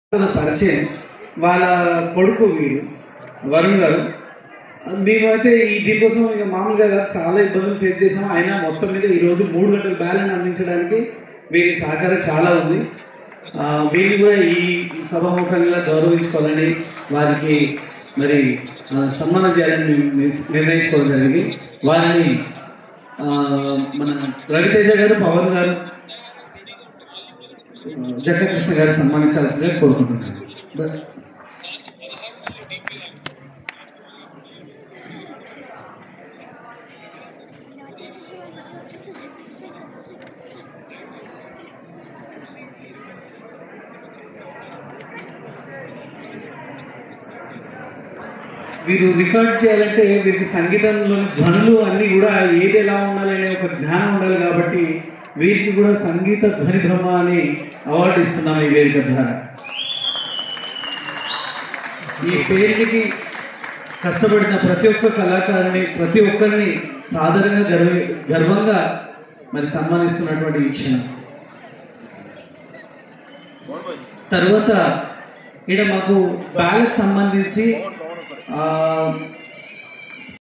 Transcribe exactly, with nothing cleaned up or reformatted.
పరిచయం వాళ్ళ కొడుకు వీడు వరుణ్ గారు. మేమైతే ఈ దీనికోసం ఇక మామూలుగా చాలా ఇబ్బందులు ఫేస్ చేసాము. అయినా మొత్తం మీద ఈరోజు మూడు గంటల బ్యాలెన్స్ అందించడానికి వీరి సహకారం చాలా ఉంది. వీరిని కూడా ఈ సభాముఖంగా గౌరవించుకోవాలని, వారికి మరి సన్మానం చేయాలని నిర్ణయించుకోవడం జరిగింది. వారిని మన రవితేజ గారు, పవన్ గారు, జగకృష్ణ గారు సన్మానించాల్సిందిగా కోరుకుంటున్నాను. వీరు రికార్డ్ చేయాలంటే వీరికి సంగీతంలోని ధ్వనులు అన్నీ కూడా ఏది ఎలా ఉండాలనే ఒక జ్ఞానం ఉండాలి. కాబట్టి వీరికి కూడా సంగీత ధ్వని బ్రహ్మ అని అవార్డు ఇస్తున్నాం ఈ వేదిక ద్వారా. ఈ పేరుకి కష్టపడిన ప్రతి ఒక్క కళాకారుని, ప్రతి ఒక్కరిని సాధారణంగా గర్వ గర్వంగా మరి సన్మానిస్తున్నటువంటి ఈ క్షణం. తర్వాత ఇక్కడ మాకు బ్యాలెట్ సంబంధించి